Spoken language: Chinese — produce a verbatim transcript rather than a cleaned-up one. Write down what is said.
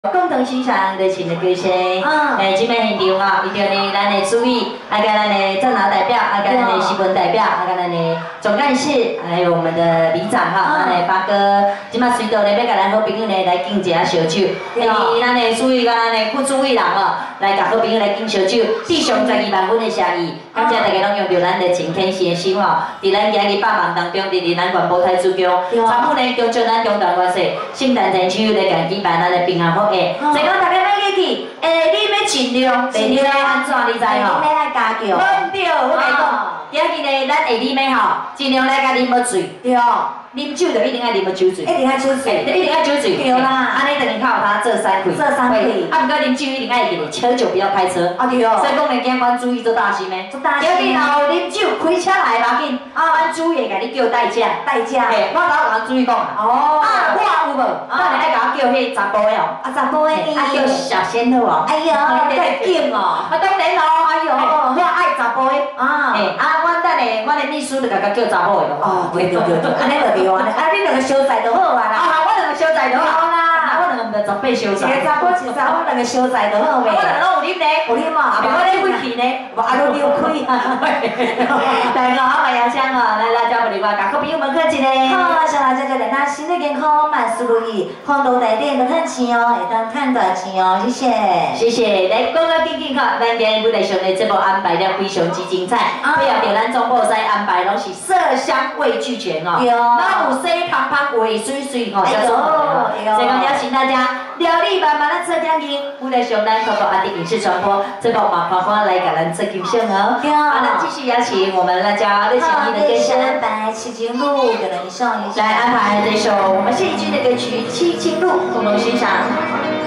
共同欣赏热情的歌声。 嗯。 诶，今摆现场哦，伊着呢，咱的主委，啊，跟咱的政党代表，啊，跟咱的新闻代表，啊，跟咱的总干事，还有我们的里长哈，咱的八哥，今摆随到呢要甲咱好朋友呢来敬一下烧酒。伊咱的主委甲咱的副主委人哦，来甲好朋友来敬烧酒，致上十二万分的谢意。感谢大家拢用着咱的晴天先心哦，伫咱今日百忙当中，伫伫咱官埔太子宫，参与呢恭祝咱中大元帅圣诞节手来甲举办咱的平安福宴。所以讲大家要记起，诶，你要尽量，尽量安怎你知吼？ 你要来加强。 对对，我来讲，今日呢，咱下暝要吼，尽量来甲啉要醉。 对。 啉酒就一定爱啉要酒醉， 一定爱酒醉， 一定爱酒醉。 对啦， 安尼等于靠他这三回。 这三回。 啊，不过啉酒一定爱记得，喝酒不要开车。 啊对哦。 所以讲呢，警官注意做大事咩？ 做大事。 要你若有啉酒开车来嘛紧，啊，咱主会甲你叫代驾。代驾。嘿，我甲我甲注意讲啊。哦。啊，我有无？啊，你爱甲我叫迄查甫的哦。啊，查甫的。啊，叫小鲜肉哦。哎呦，太紧哦。啊，当然咯。哎呦，我爱查甫的。啊。嘿，啊，我等下，我的秘书就甲我叫查甫的咯。哦，对对对对，安尼就对啊。啊，你两个小菜就好啊啦。啊，我两个小菜就好啦。我两个毋着十八小菜。一个查甫一查某两个小菜就好呗。我两个拢有啉呢，有啉嘛。啊，我咧会去呢，无啊，都溜开。大家好，欢迎香哦，来来，交互你我甲好朋友们客气咧。 好，小大家就大家身体健康，万事如意，看到大点就趁钱哦，会当趁大钱哦，谢谢。 谢谢，来讲到紧紧哈，咱今日舞台上的节目安排了非常之精彩，配合着咱中部西安排拢是色香味俱全哦。有。那有西香香味水水哦，叫做哦。所以讲邀请大家料理慢慢的车江营，舞台上咱透过阿弟影视传播，这个马花花来给咱做庆生哦。好，那继续邀请我们大家热情意的歌声， 白七情路给了你上一来安排这首我们谢义军的歌曲《七情路》，共同欣赏。